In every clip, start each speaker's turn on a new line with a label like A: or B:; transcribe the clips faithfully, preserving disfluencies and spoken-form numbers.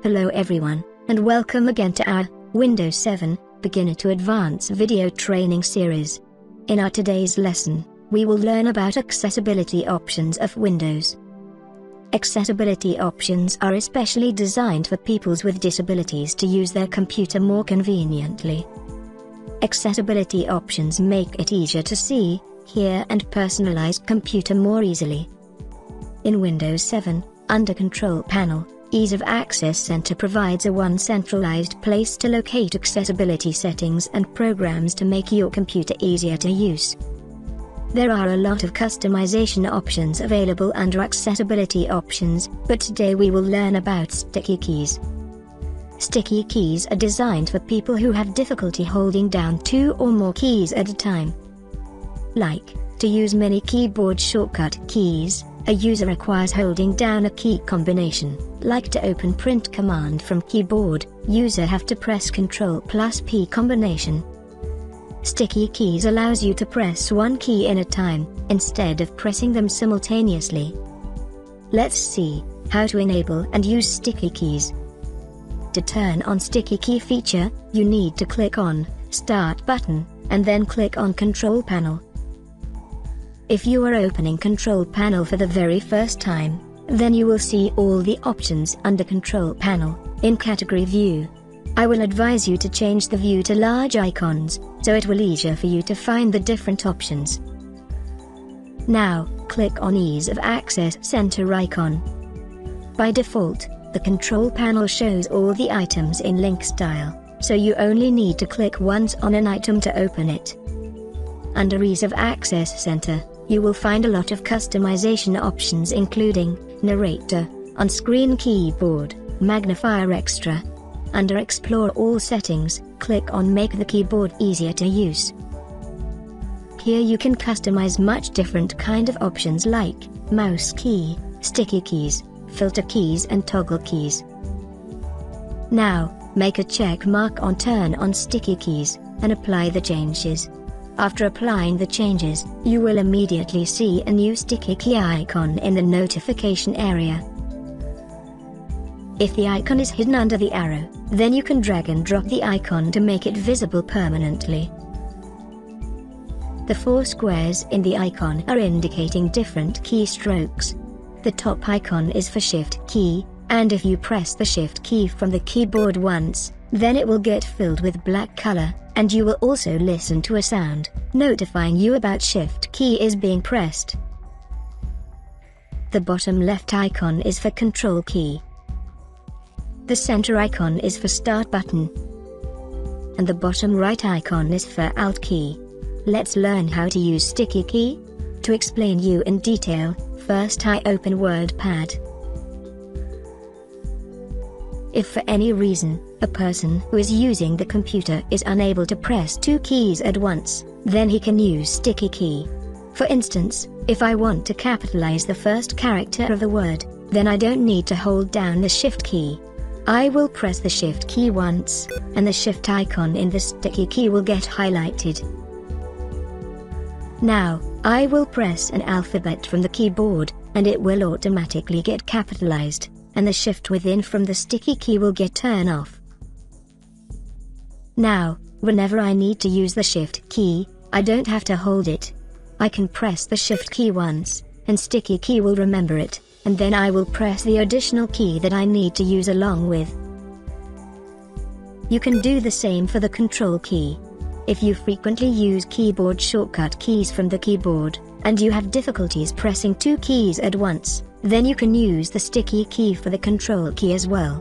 A: Hello everyone, and welcome again to our Windows seven Beginner to Advanced video training series. In our today's lesson, we will learn about accessibility options of Windows. Accessibility options are especially designed for people with disabilities to use their computer more conveniently. Accessibility options make it easier to see, hear and personalize computer more easily. In Windows seven, under Control Panel, Ease of Access Center provides a one centralized place to locate accessibility settings and programs to make your computer easier to use. There are a lot of customization options available under accessibility options, but today we will learn about sticky keys. Sticky keys are designed for people who have difficulty holding down two or more keys at a time. Like, to use many keyboard shortcut keys, a user requires holding down a key combination. Like to open print command from keyboard, user have to press Ctrl plus P combination. Sticky keys allows you to press one key in a time, instead of pressing them simultaneously. Let's see how to enable and use sticky keys. To turn on sticky key feature, you need to click on Start button, and then click on Control Panel. If you are opening Control Panel for the very first time, then you will see all the options under Control Panel, in Category View. I will advise you to change the view to large icons, so it will easier for you to find the different options. Now, click on Ease of Access Center icon. By default, the Control Panel shows all the items in link style, so you only need to click once on an item to open it. Under Ease of Access Center, you will find a lot of customization options including Narrator, On-Screen Keyboard, Magnifier Extra. Under Explore All Settings, click on Make the keyboard easier to use. Here you can customize much different kind of options like mouse key, sticky keys, filter keys and toggle keys. Now, make a check mark on Turn on Sticky Keys, and apply the changes. After applying the changes, you will immediately see a new sticky key icon in the notification area. If the icon is hidden under the arrow, then you can drag and drop the icon to make it visible permanently. The four squares in the icon are indicating different keystrokes. The top icon is for Shift key, and if you press the Shift key from the keyboard once, then it will get filled with black color, and you will also listen to a sound, notifying you about Shift key is being pressed. The bottom left icon is for Control key. The center icon is for Start button. And the bottom right icon is for Alt key. Let's learn how to use sticky key. To explain you in detail, first I open WordPad. If for any reason, a person who is using the computer is unable to press two keys at once, then he can use sticky key. For instance, if I want to capitalize the first character of the word, then I don't need to hold down the Shift key. I will press the Shift key once, and the Shift icon in the sticky key will get highlighted. Now, I will press an alphabet from the keyboard, and it will automatically get capitalized, and the Shift within from the sticky key will get turned off. Now, whenever I need to use the Shift key, I don't have to hold it. I can press the Shift key once, and sticky key will remember it, and then I will press the additional key that I need to use along with. You can do the same for the Control key. If you frequently use keyboard shortcut keys from the keyboard, and you have difficulties pressing two keys at once, then you can use the sticky key for the Control key as well.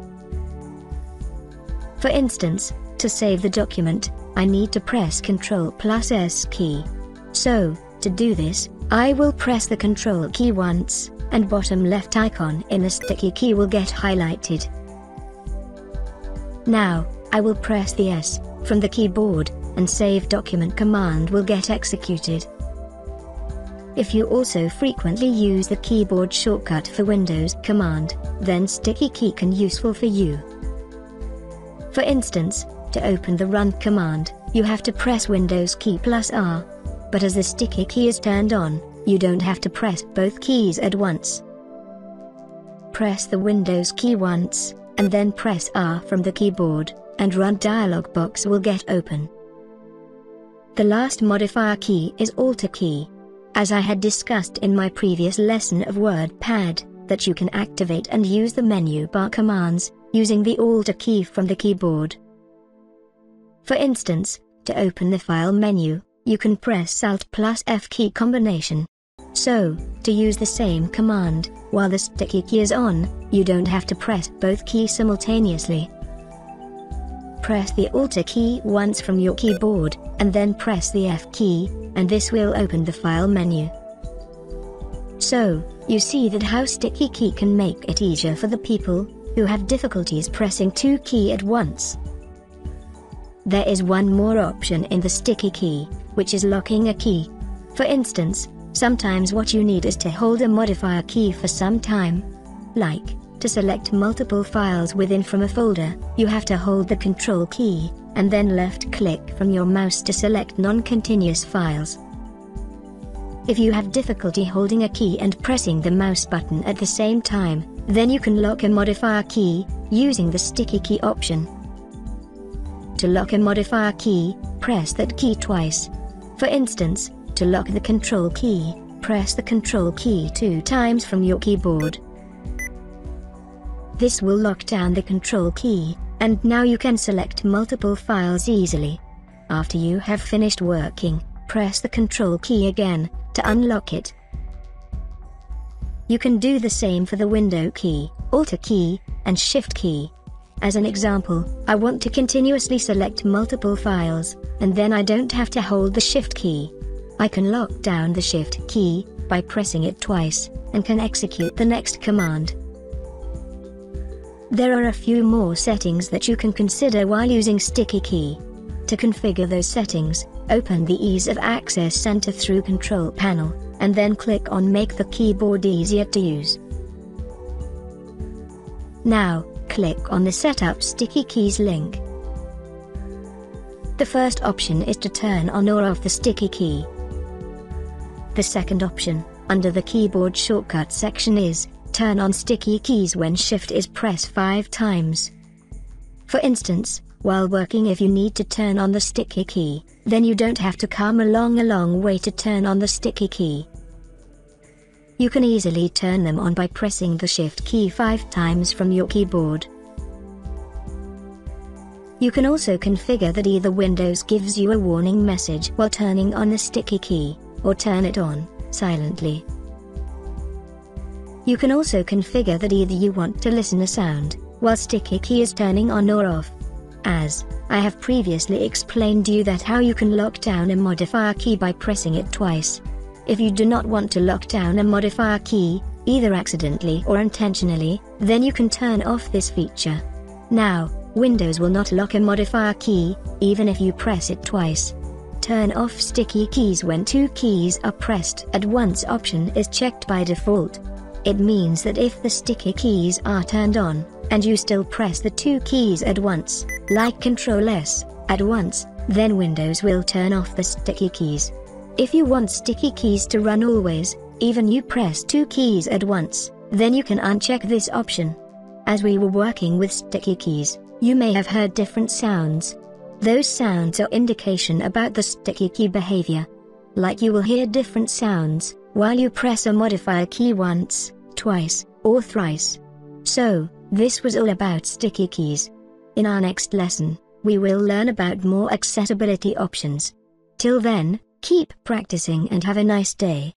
A: For instance, to save the document, I need to press Ctrl plus S key. So, to do this, I will press the Control key once, and bottom left icon in the sticky key will get highlighted. Now, I will press the S from the keyboard, and Save Document command will get executed. If you also frequently use the keyboard shortcut for Windows command, then sticky key can useful for you. For instance, to open the Run command, you have to press Windows key plus R. But as the sticky key is turned on, you don't have to press both keys at once. Press the Windows key once, and then press R from the keyboard, and Run dialog box will get open. The last modifier key is Alt key. As I had discussed in my previous lesson of WordPad, that you can activate and use the menu bar commands, using the Alt key from the keyboard. For instance, to open the file menu, you can press Alt plus F key combination. So, to use the same command, while the sticky key is on, you don't have to press both keys simultaneously. Press the Alt key once from your keyboard, and then press the F key, and this will open the file menu. So, you see that how sticky key can make it easier for the people who have difficulties pressing two keys at once. There is one more option in the sticky key, which is locking a key. For instance, sometimes what you need is to hold a modifier key for some time. Like, to select multiple files within from a folder, you have to hold the Control key, and then left-click from your mouse to select non-continuous files. If you have difficulty holding a key and pressing the mouse button at the same time, then you can lock a modifier key, using the sticky key option. To lock a modifier key, press that key twice. For instance, to lock the Control key, press the Control key two times from your keyboard. This will lock down the Control key, and now you can select multiple files easily. After you have finished working, press the Control key again, to unlock it. You can do the same for the Window key, Alt key, and Shift key. As an example, I want to continuously select multiple files, and then I don't have to hold the Shift key. I can lock down the Shift key by pressing it twice, and can execute the next command. There are a few more settings that you can consider while using sticky key. To configure those settings, open the Ease of Access Center through Control Panel, and then click on Make the keyboard easier to use. Now, click on the Setup Sticky Keys link. The first option is to turn on or off the sticky key. The second option, under the keyboard shortcut section, is turn on sticky keys when Shift is pressed five times. For instance, while working, if you need to turn on the sticky key, then you don't have to come along a long way to turn on the sticky key. You can easily turn them on by pressing the Shift key five times from your keyboard. You can also configure that either Windows gives you a warning message while turning on the sticky key, or turn it on silently. You can also configure that either you want to listen a sound while sticky key is turning on or off. As I have previously explained you that how you can lock down a modifier key by pressing it twice. If you do not want to lock down a modifier key, either accidentally or intentionally, then you can turn off this feature. Now, Windows will not lock a modifier key, even if you press it twice. Turn off sticky keys when two keys are pressed at once option is checked by default. It means that if the sticky keys are turned on, and you still press the two keys at once, like Control S, at once, then Windows will turn off the sticky keys. If you want sticky keys to run always, even you press two keys at once, then you can uncheck this option. As we were working with sticky keys, you may have heard different sounds. Those sounds are indication about the sticky key behavior. Like you will hear different sounds while you press a modifier key once, twice, or thrice. So, this was all about sticky keys. In our next lesson, we will learn about more accessibility options. Till then, keep practicing and have a nice day.